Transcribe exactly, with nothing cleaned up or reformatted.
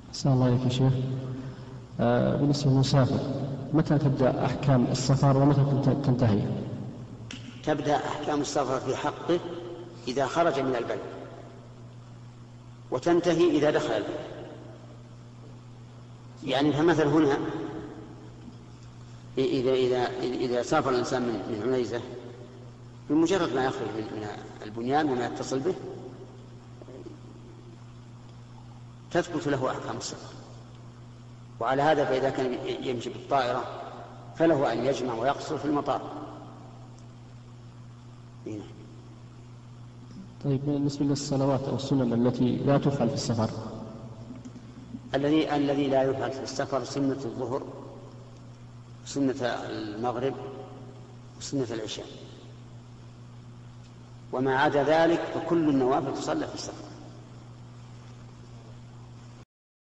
أحسن الله عليك يا شيخ. آه بالنسبة للمسافر متى تبدأ أحكام السفر ومتى تنتهي؟ تبدأ أحكام السفر في حقه إذا خرج من البلد، وتنتهي إذا دخل البلد. يعني فمثلا هنا إذا, إذا, إذا سافر الإنسان من عنيزة بمجرد ما يخرج من البنيان وما يتصل به تثبت له أحكام السفر. وعلى هذا فإذا كان يمشي بالطائرة فله أن يجمع ويقصر في المطار. هنا. طيب بالنسبة للصلوات أو السنن التي لا تفعل في السفر؟ الذي الذي لا يفعل في السفر سنة الظهر، سنة المغرب، وسنة العشاء، وما عدا ذلك فكل النوافل تصلى في السفر.